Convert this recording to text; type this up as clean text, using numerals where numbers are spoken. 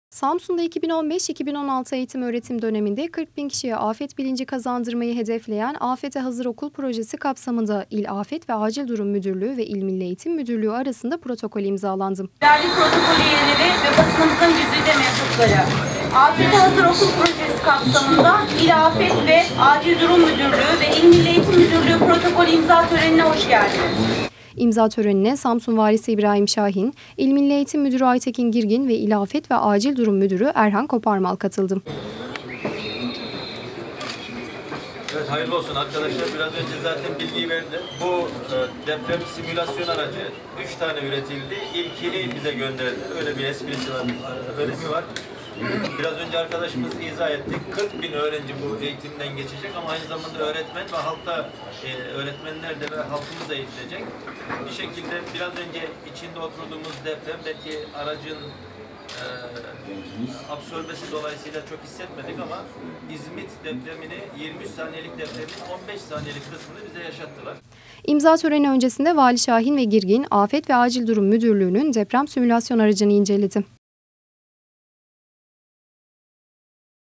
Samsun'da 2015-2016 eğitim öğretim döneminde 40 bin kişiye afet bilinci kazandırmayı hedefleyen Afete Hazır Okul projesi kapsamında İl Afet ve Acil Durum Müdürlüğü ve İl Milli Eğitim Müdürlüğü arasında protokol imzalandı. Değerli protokol üyeleri ve basınımızın güzide mensupları, Afete Hazır Okul projesi kapsamında İl Afet ve Acil Durum Müdürlüğü ve İl Milli Eğitim Müdürlüğü protokol imza törenine hoş geldiniz. İmza törenine Samsun Valisi İbrahim Şahin, İl Milli Eğitim Müdürü Aytekin Girgin ve İl Afet ve Acil Durum Müdürü Erhan Koparmal katıldı. Evet, hayırlı olsun arkadaşlar. Biraz önce zaten bilgiyi verdi. Bu deprem simülasyon aracı 3 tane üretildi. İlkini bize gönderdi. Öyle bir esprisi var, önemi var. Biraz önce arkadaşımız izah etti. 40 bin öğrenci bu eğitimden geçecek ama aynı zamanda öğretmen ve halkta öğretmenler de ve halkımız da eğitilecek. Bir şekilde biraz önce içinde oturduğumuz deprem belki aracın absorbesi dolayısıyla çok hissetmedik ama İzmit depremini 23 saniyelik depremin 15 saniyelik kısmını bize yaşattılar. İmza töreni öncesinde Vali Şahin ve Girgin, Afet ve Acil Durum Müdürlüğü'nün deprem simülasyon aracını inceledi.